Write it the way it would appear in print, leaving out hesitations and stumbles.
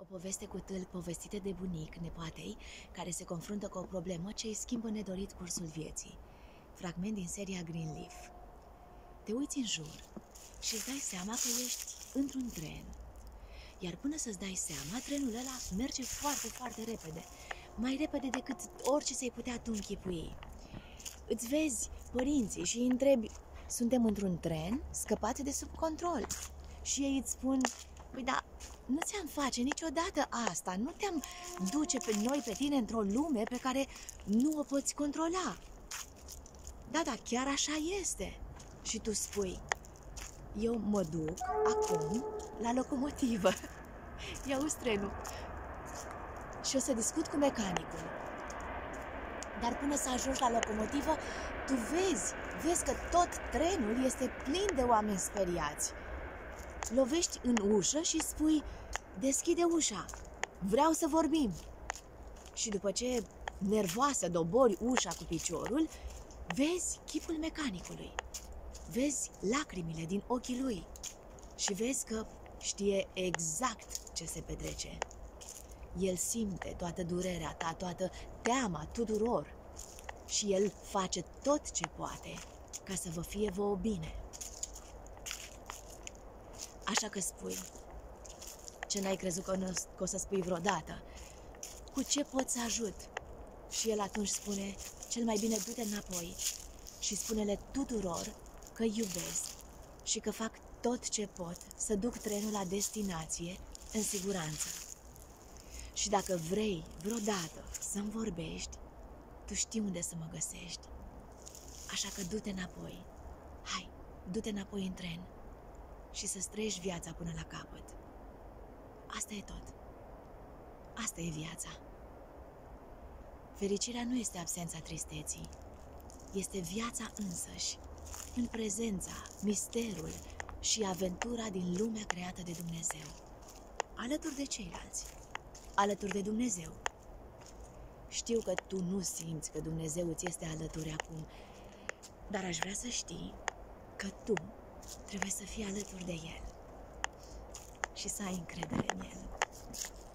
poveste cu tâlc povestită de bunic nepoatei, care se confruntă cu o problemă ce îi schimbă nedorit cursul vieții. Fragment din seria Greenleaf. Te uiți în jur și îți dai seama că ești într-un tren. Iar până să-ți dai seama, trenul ăla merge foarte, foarte repede. Mai repede decât orice ți-ai putea tu închipui. Îți vezi părinții și îi întrebi: suntem într-un tren scăpat de sub control. Și ei îți spun: păi da, nu ți-am face niciodată asta, nu te-am duce pe noi, pe tine, într-o lume pe care nu o poți controla. Da, da, chiar așa este. Și tu spui: eu mă duc acum la locomotivă. Ia-uzi trenul. Și o să discut cu mecanicul. Dar până să ajungi la locomotivă, tu vezi că tot trenul este plin de oameni speriați. Lovești în ușă și spui: deschide ușa, vreau să vorbim. Și după ce, nervoasă, dobori ușa cu piciorul, vezi chipul mecanicului. Vezi lacrimile din ochii lui și vezi că știe exact ce se petrece. El simte toată durerea ta, toată teama tuturor și el face tot ce poate ca să vă fie vouă bine. Așa că spui ce n-ai crezut că o să spui vreodată: cu ce pot să ajut? Și el atunci spune: cel mai bine du-te înapoi și spune-le tuturor că iubesc și că fac tot ce pot să duc trenul la destinație în siguranță. Și dacă vrei vreodată să-mi vorbești, tu știi unde să mă găsești. Așa că du-te înapoi. Hai, du-te înapoi în tren și să-ți trăiești viața până la capăt. Asta e tot. Asta e viața. Fericirea nu este absența tristeții. Este viața însăși, în prezența, misterul și aventura din lumea creată de Dumnezeu. Alături de ceilalți. Alături de Dumnezeu. Știu că tu nu simți că Dumnezeu îți este alături acum, dar aș vrea să știi că tu trebuie să fii alături de El și să ai încredere în El.